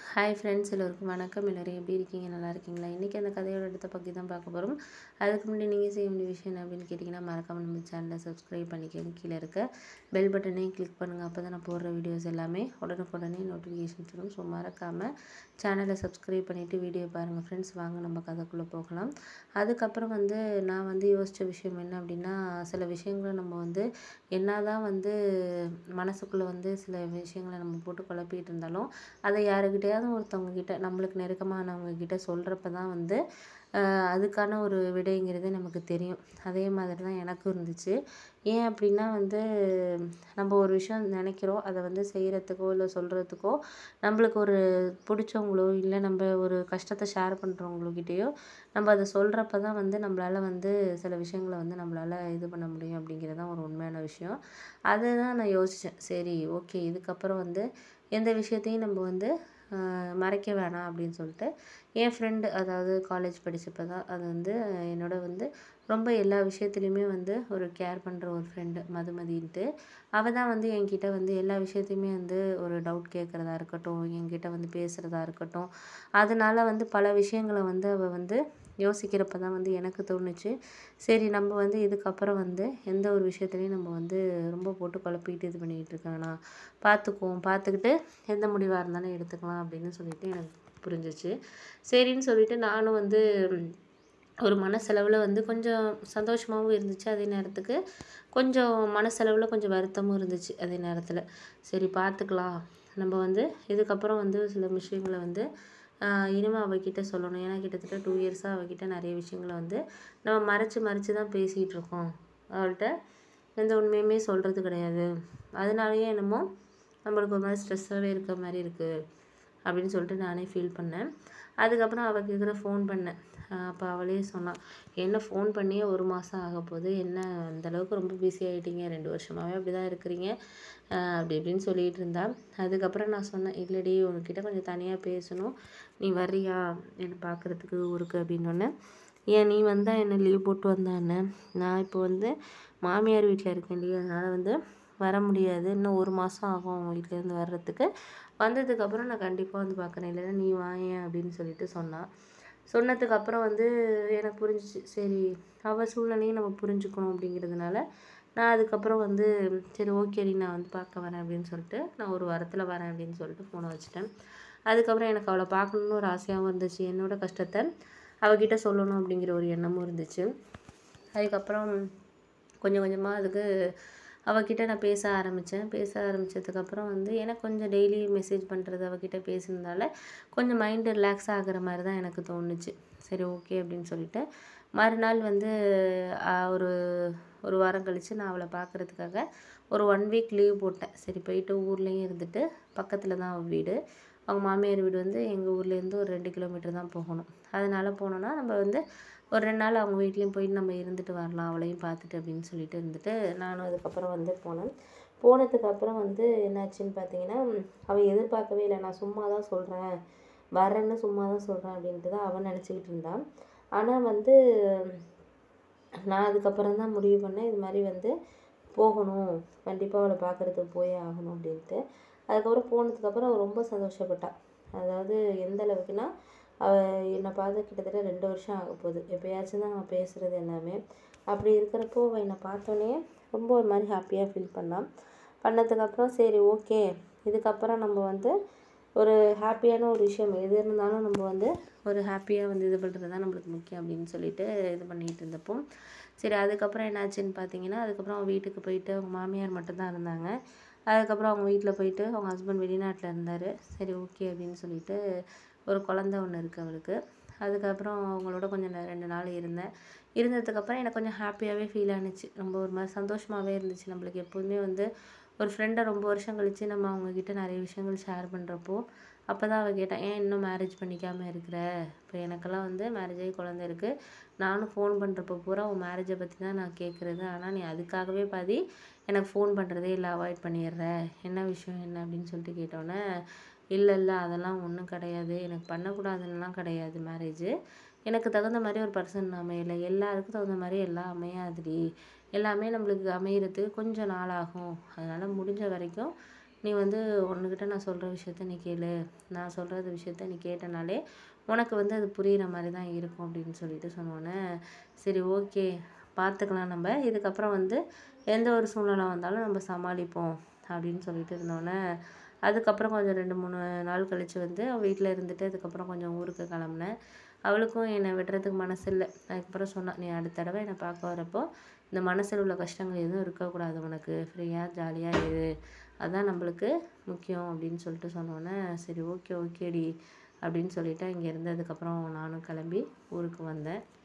Hi friends, எல்லோருக்கும் வணக்கம். எல்லோரும் எப்படி இருக்கீங்க? நல்லா இருக்கீங்களா? இன்றைக்கி அந்த கதையோட அடுத்த பற்றி தான் பார்க்க போகிறோம். அதுக்கு முன்னாடி நீங்கள் செய்ய வேண்டிய விஷயம் என்ன அப்படின்னு கேட்டிங்கன்னா, மறக்காமல் நம்ம சேனலை சப்ஸ்கிரைப் பண்ணிக்கோங்க. கீழே இருக்க பெல் பட்டனையும் கிளிக் பண்ணுங்கள். அப்போ தான் நான் போடுற வீடியோஸ் எல்லாமே உடனுக்குடனே நோட்டிஃபிகேஷன்ஸ் வரும். ஸோ மறக்காமல் சேனலை சப்ஸ்கிரைப் பண்ணிவிட்டு வீடியோ பாருங்கள் ஃப்ரெண்ட்ஸ். வாங்க நம்ம கதைக்குள்ளே போகலாம். அதுக்கப்புறம் நான் யோசித்த விஷயம் என்ன அப்படின்னா, சில விஷயங்களை நம்ம என்ன தான் மனசுக்குள்ளே சில விஷயங்களை நம்ம போட்டு குழப்பிட்டு இருந்தாலும் அதை யாருக்கிட்டையாவது ஒருத்தவங்க கிட்ட, நம்மளுக்கு நெருக்கமானவங்க கிட்ட சொல்கிறப்ப தான் அதுக்கான ஒரு விடைங்கிறது நமக்கு தெரியும். அதே மாதிரி தான் எனக்கும் இருந்துச்சு. ஏன் அப்படின்னா நம்ம ஒரு விஷயம் நினைக்கிறோம், அதை செய்கிறதுக்கோ இல்லை சொல்கிறதுக்கோ நம்மளுக்கு ஒரு பிடிச்சவங்களோ இல்லை நம்ம ஒரு கஷ்டத்தை ஷேர் பண்ணுறவங்கக்கிட்டேயோ நம்ம அதை சொல்கிறப்ப தான் நம்மளால் சில விஷயங்களை நம்மளால் இது பண்ண முடியும் அப்படிங்கிறது தான் ஒரு உண்மையான விஷயம். அதை தான் நான் யோசித்தேன். சரி, ஓகே, இதுக்கப்புறம் எந்த விஷயத்தையும் நம்ம மறைக்க வேணாம் அப்படின்னு சொல்லிட்டு என் ஃப்ரெண்டு, அதாவது காலேஜ் படித்தப்ப தான் அது என்னோட ரொம்ப எல்லா விஷயத்துலையுமே ஒரு கேர் பண்ணுற ஒரு ஃப்ரெண்டு, மதுமதின்ட்டு. அவள் தான் என்கிட்ட எல்லா விஷயத்தையுமே ஒரு டவுட் கேட்குறதா இருக்கட்டும், என்கிட்ட பேசுகிறதா இருக்கட்டும். அதனால பல விஷயங்களை அவள் யோசிக்கிறப்ப தான் எனக்கு தோணுச்சு, சரி நம்ம இதுக்கப்புறம் எந்த ஒரு விஷயத்துலையும் நம்ம ரொம்ப போட்டு குழப்பிக்கிட்டு இது பண்ணிக்கிட்டு இருக்க வேணாம். பார்த்துக்கிட்டு எந்த முடிவாக இருந்தாலும் எடுத்துக்கலாம் அப்படின்னு சொல்லிட்டு எனக்கு புரிஞ்சிச்சு. சரின்னு சொல்லிட்டு நானும் ஒரு மனசளவில் கொஞ்சம் சந்தோஷமாகவும் இருந்துச்சு. அதே நேரத்துக்கு கொஞ்சம் மனசளவில் கொஞ்சம் வருத்தமும் இருந்துச்சு அதே நேரத்தில். சரி, பார்த்துக்கலாம். நம்ம இதுக்கப்புறம் சில விஷயங்களை இனிமேல் அவகிட்ட சொல்லணும். ஏன்னா கிட்டத்தட்ட 2 இயர்ஸாக அவகிட்ட நிறைய விஷயங்களை நம்ம மறைச்சு தான் பேசிகிட்டு இருக்கோம். அவள்கிட்ட எந்த உண்மையுமே சொல்கிறது கிடையாது. அதனாலேயே என்னமோ நம்மளுக்கு ஒரு மாதிரி ஸ்ட்ரெஸ்ஸாகவே இருக்கிற மாதிரி இருக்குது அப்படின்னு சொல்லிட்டு நானே ஃபீல் பண்ணேன். அதுக்கப்புறம் அவள் கேட்குற ஃபோன் பண்ணேன். அப்போ அவளே சொன்னாள், என்ன ஃபோன் பண்ணியே 1 மாதம் ஆக போகுது, என்ன அந்தளவுக்கு ரொம்ப பிஸி ஆகிட்டீங்க, 2 வருஷமாகவே அப்படி தான் இருக்கிறீங்க அப்படி இப்படின்னு சொல்லிகிட்டு இருந்தா. அதுக்கப்புறம் நான் சொன்னேன், இல்லடி, உங்ககிட்ட கொஞ்சம் தனியாக பேசணும், நீ வர்றியா என்னை பார்க்குறதுக்கு ஊருக்கு அப்படின்னோடனே, ஏன் நீ வந்தால் என்ன லீவ் போட்டு வந்தா என்ன, நான் இப்போ மாமியார் வீட்டில் இருக்கேன்டி, அதனால் வர முடியாது, இன்னும் 1 மாதம் ஆகும் அவங்க வீட்டிலேருந்து வர்றதுக்கு, வந்ததுக்கப்புறம் நான் கண்டிப்பாக பார்க்குறேன், இல்லைன்னா நீ வாயேன் அப்படின்னு சொல்லிட்டு சொன்னாள். சொன்னதுக்கப்புறம் எனக்கு புரிஞ்சிச்சு. சரி, அவள் சூழ்நிலையும் நம்ம புரிஞ்சுக்கணும் அப்படிங்கிறதுனால நான் அதுக்கப்புறம் சரி, ஓகேடி, நான் பார்க்க வரேன் அப்படின்னு சொல்லிட்டு, நான் ஒரு வாரத்தில் வரேன் அப்படின்னு சொல்லிட்டு ஃபோனை வச்சுட்டேன். அதுக்கப்புறம் எனக்கு அவளை பார்க்கணுன்னு ஒரு ஆசையாகவும் இருந்துச்சு. என்னோடய கஷ்டத்தை அவகிட்ட சொல்லணும் அப்படிங்கிற ஒரு எண்ணமும் இருந்துச்சு. அதுக்கப்புறம் கொஞ்சம் கொஞ்சமாக அவகிட்ட நான் பேச ஆரம்பித்தேன். பேச ஆரம்பித்ததுக்கப்புறம் எனக்கு கொஞ்சம் டெய்லி மெசேஜ் பண்ணுறது, அவகிட்ட பேசுனதால கொஞ்சம் மைண்டு ரிலாக்ஸ் ஆகிற மாதிரி தான் எனக்கு தோணுச்சு. சரி, ஓகே அப்படின்னு சொல்லிட்டு மறுநாள் ஒரு ஒரு வாரம் கழித்து நான் அவளை பார்க்குறதுக்காக ஒரு 1 வீக் லீவ் போட்டேன். சரி, போயிட்டு ஊர்லேயும் இருந்துட்டு, பக்கத்தில் தான் அவள் வீடு. அவங்க மாமியார் வீடு எங்கள் ஊர்லேருந்து ஒரு 2 கிலோமீட்டர் தான் போகணும். அதனால் போனோன்னா நம்ம ஒரு 2 நாள் அவங்க வீட்லேயும் போயிட்டு நம்ம இருந்துட்டு வரலாம், அவளையும் பார்த்துட்டு அப்படின்னு சொல்லிட்டு இருந்துட்டு, நானும் அதுக்கப்புறம் போனேன். போனதுக்கப்புறம் என்னாச்சுன்னு பார்த்தீங்கன்னா, அவள் எதிர்பார்க்கவே இல்லை. நான் சும்மா தான் சொல்கிறேன், வரேன்னு சும்மா தான் சொல்கிறேன் அப்படின்ட்டு தான் அவள் நினச்சிக்கிட்டு இருந்தாள். ஆனால் நான் அதுக்கப்புறம் தான் முடிவு பண்ணேன், இது மாதிரி போகணும், கண்டிப்பாக அவளை பார்க்குறதுக்கு போயே ஆகணும் அப்படின்ட்டு. அதுக்கப்புறம் போனதுக்கப்புறம் அவள் ரொம்ப சந்தோஷப்பட்டாள். அதாவது எந்த அளவுக்குன்னா, அவள் என்னை பார்த்து கிட்டத்தட்ட 2 வருஷம் ஆக போகுது. எப்போயாச்சும் தான் நான் பேசுகிறது எல்லாமே. அப்படி இருக்கிறப்போ அவள் என்னை பார்த்தோன்னே ரொம்ப ஒரு மாதிரி ஹாப்பியாக ஃபீல் பண்ணதுக்கப்புறம் சரி, ஓகே, இதுக்கப்புறம் நம்ம ஒரு ஹாப்பியான ஒரு விஷயம் எது இருந்தாலும் நம்ம ஒரு ஹாப்பியாக இது பண்ணுறது தான் நம்மளுக்கு முக்கியம் அப்படின்னு சொல்லிட்டு இது பண்ணிகிட்டு இருந்தப்போ, சரி, அதுக்கப்புறம் என்னாச்சுன்னு பார்த்தீங்கன்னா, அதுக்கப்புறம் அவள் வீட்டுக்கு போயிட்டு அவங்க மாமியார் மட்டும்தான் இருந்தாங்க. அதுக்கப்புறம் அவங்க வீட்டில் போயிட்டு அவங்க ஹஸ்பண்ட் வெளிநாட்டில் இருந்தார். சரி, ஓகே அப்படின்னு சொல்லிட்டு ஒரு குழந்த ஒன்று இருக்குது அவளுக்கு. அதுக்கப்புறம் அவங்களோட கொஞ்சம் 2 நாள் இருந்தேன். இருந்ததுக்கப்புறம் எனக்கு கொஞ்சம் ஹாப்பியாகவே ஃபீல் ஆணுச்சு. ரொம்ப ஒரு மாதிரி சந்தோஷமாகவே இருந்துச்சு. நம்மளுக்கு எப்போதுமே ஒரு ஃப்ரெண்டை ரொம்ப வருஷம் கழித்து நம்ம அவங்கக்கிட்ட நிறைய விஷயங்கள் ஷேர் பண்ணுறப்போ, அப்போ தான் அவள் கேட்டாள், ஏன் இன்னும் மேரேஜ் பண்ணிக்காமல் இருக்கிற, இப்போ எனக்கெல்லாம் மேரேஜ் ஆகி குழந்த இருக்குது, நானும் ஃபோன் பண்ணுறப்போ பூரா உன் மேரேஜை பற்றி தான் நான் கேட்குறது, ஆனால் நீ அதுக்காகவே பாதி எனக்கு ஃபோன் பண்ணுறதே இல்லை, அவாய்ட் பண்ணிடுற, என்ன விஷயம் என்ன அப்படின்னு சொல்லிட்டு கேட்டோன்னே, இல்லை அதெல்லாம் ஒன்றும் கிடையாது, எனக்கு பண்ணக்கூடாதுன்னெலாம் கிடையாது மேரேஜு, எனக்கு தகுந்த மாதிரி ஒரு பர்சன் அமையலை, எல்லாருக்கும் தகுந்த மாதிரி எல்லாம் அமையாதுடி, எல்லாமே நம்மளுக்கு அமையறதுக்கு கொஞ்சம் நாள் ஆகும், அதனால் முடிஞ்ச வரைக்கும் நீ வந்து உன்கிட்ட நான் சொல்கிற விஷயத்த நீ கேளு, நான் சொல்கிறது விஷயத்த நீ கேட்டனாலே உனக்கு வந்து அது புரிகிற மாதிரி தான் இருக்கும் அப்படின்னு சொல்லிட்டு சொன்னோன்னே, சரி ஓகே பார்த்துக்கலாம், நம்ம இதுக்கப்புறம் வந்து எந்த ஒரு சூழ்நிலை வந்தாலும் நம்ம சமாளிப்போம் அப்படின்னு சொல்லிட்டு இருந்தோன்னே, அதுக்கப்புறம் கொஞ்சம் 2, 3 நாள் கழித்து வந்து அவள் வீட்டில் இருந்துட்டு அதுக்கப்புறம் கொஞ்சம் ஊருக்கு கிளம்புனேன். அவளுக்கும் என்னை விடுறதுக்கு மனசு இல்லை. அதுக்கப்புறம் சொன்னா, நீ அடுத்த தடவை என்னை பார்க்க வரப்போ இந்த மனசில் உள்ள கஷ்டங்கள் எதுவும் இருக்கக்கூடாது, உனக்கு ஃப்ரீயாக ஜாலியாக இரு, அதான் நம்மளுக்கு முக்கியம் அப்படின்னு சொல்லிட்டு சொன்னோன்னே, சரி ஓகே ஓகேடி அப்படின்னு சொல்லிட்டு இங்கே இருந்ததுக்கப்புறம் நானும் கிளம்பி ஊருக்கு வந்தேன்.